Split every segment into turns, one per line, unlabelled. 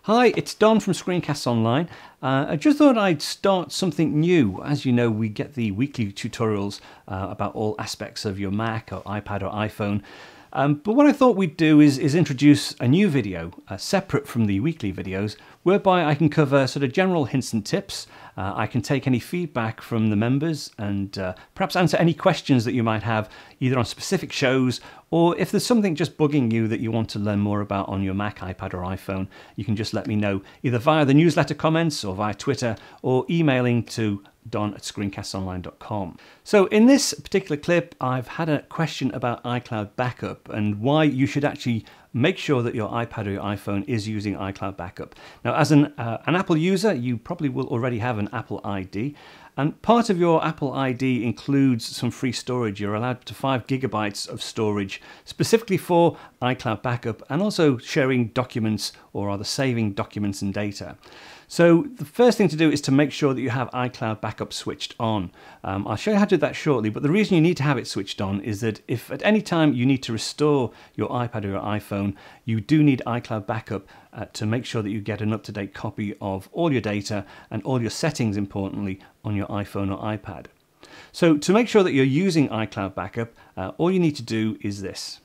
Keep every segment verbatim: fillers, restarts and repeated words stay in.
Hi, it's Don from ScreenCastsOnline. Uh, I just thought I'd start something new. As you know, we get the weekly tutorials uh, about all aspects of your Mac or iPad or iPhone. Um, but what I thought we'd do is, is introduce a new video, uh, separate from the weekly videos, whereby I can cover sort of general hints and tips. Uh, I can take any feedback from the members and uh, perhaps answer any questions that you might have either on specific shows, or if there's something just bugging you that you want to learn more about on your Mac, iPad or iPhone, you can just let me know either via the newsletter comments or via Twitter or emailing to don at screencasts online dot com. So in this particular clip, I've had a question about iCloud backup and why you should actually make sure that your iPad or your iPhone is using iCloud backup. Now, as an, uh, an Apple user, you probably will already have an Apple I D. And part of your Apple I D includes some free storage. You're allowed up to five gigabytes of storage specifically for iCloud backup and also sharing documents or rather saving documents and data. So the first thing to do is to make sure that you have iCloud backup switched on. Um, I'll show you how to do that shortly, but the reason you need to have it switched on is that if at any time you need to restore your iPad or your iPhone, you do need iCloud backup uh, to make sure that you get an up-to-date copy of all your data and all your settings, importantly, on your iPhone or iPad. So to make sure that you're using iCloud backup, uh, all you need to do is this.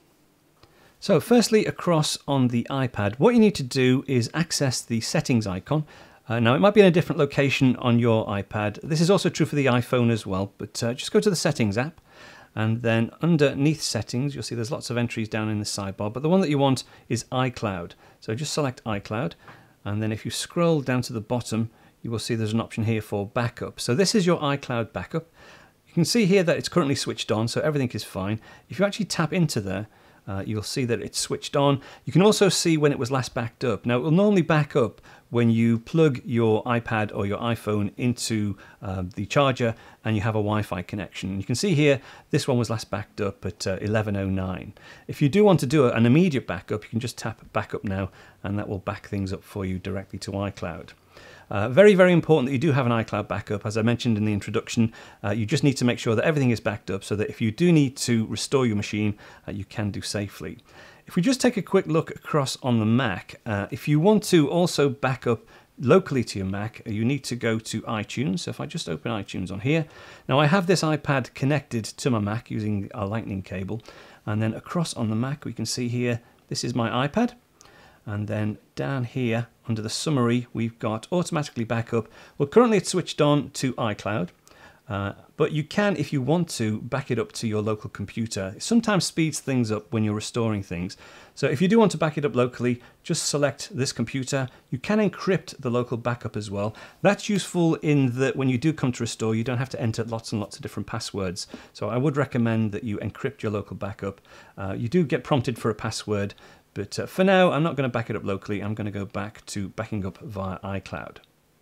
So firstly, across on the iPad, what you need to do is access the settings icon. Uh, now, it might be in a different location on your iPad. This is also true for the iPhone as well, but uh, just go to the Settings app, and then underneath Settings, you'll see there's lots of entries down in the sidebar, but the one that you want is iCloud. So just select iCloud, and then if you scroll down to the bottom, you will see there's an option here for backup. So this is your iCloud backup. You can see here that it's currently switched on, so everything is fine. If you actually tap into there, Uh, you'll see that it's switched on. You can also see when it was last backed up. Now, it will normally back up when you plug your iPad or your iPhone into uh, the charger and you have a Wi-Fi connection. You can see here, this one was last backed up at uh, eleven oh nine. If you do want to do an immediate backup, you can just tap backup now, and that will back things up for you directly to iCloud. Uh, very, very important that you do have an iCloud backup. As I mentioned in the introduction, uh, you just need to make sure that everything is backed up so that if you do need to restore your machine, uh, you can do safely. If we just take a quick look across on the Mac, uh, if you want to also back up locally to your Mac, you need to go to iTunes. So if I just open iTunes on here, now I have this iPad connected to my Mac using a lightning cable, and then across on the Mac we can see here, this is my iPad. And then down here under the summary, we've got automatically backup. Well, currently it's switched on to iCloud, uh, but you can, if you want to, back it up to your local computer. It sometimes speeds things up when you're restoring things. So if you do want to back it up locally, just select this computer. You can encrypt the local backup as well. That's useful in that when you do come to restore, you don't have to enter lots and lots of different passwords. So I would recommend that you encrypt your local backup. Uh, you do get prompted for a password, but uh, for now, I'm not going to back it up locally. I'm going to go back to backing up via iCloud.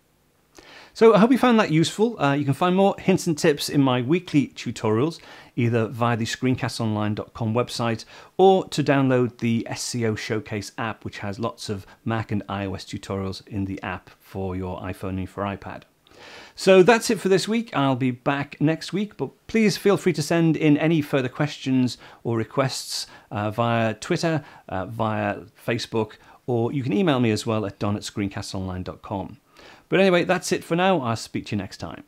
So I hope you found that useful. Uh, you can find more hints and tips in my weekly tutorials, either via the screencasts online dot com website or to download the S C O Showcase app, which has lots of Mac and iOS tutorials in the app for your iPhone and for iPad. So that's it for this week. I'll be back next week, but please feel free to send in any further questions or requests uh, via Twitter, uh, via Facebook, or you can email me as well at don at screencasts online dot com. But anyway, that's it for now. I'll speak to you next time.